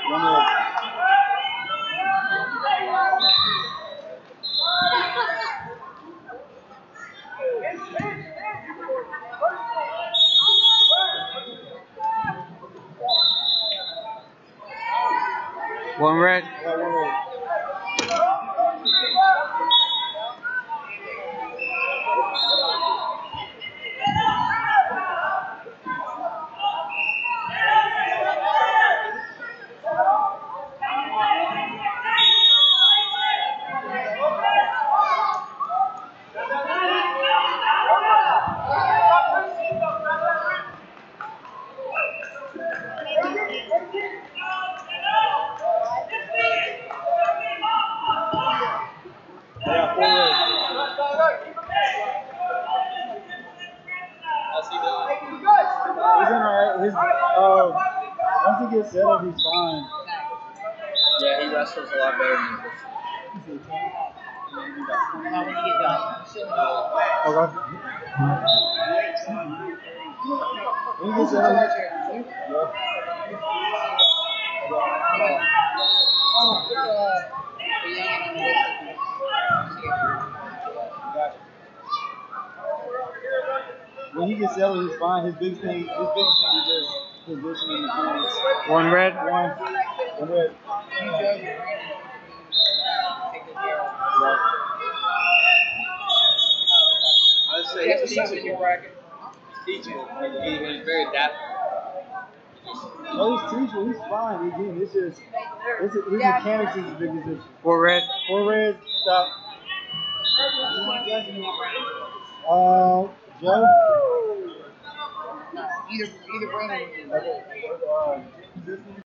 One red. One red. Yeah, one red. Yeah, 4 red. How's he doing? He's in alright. Once he gets settled, he's fine. Yeah, he wrestles a lot better than this. Now when you get done, Okay. When he gets settled, yeah. When he gets settled, he's fine. His biggest thing is just position and mechanics. One red. One red. I would say he's teachable. He's very adaptable. No, he's teachable. He's fine. Again, his mechanics is his biggest issue. Four red. 4 red. Stop. Joe. either Brandon. Okay.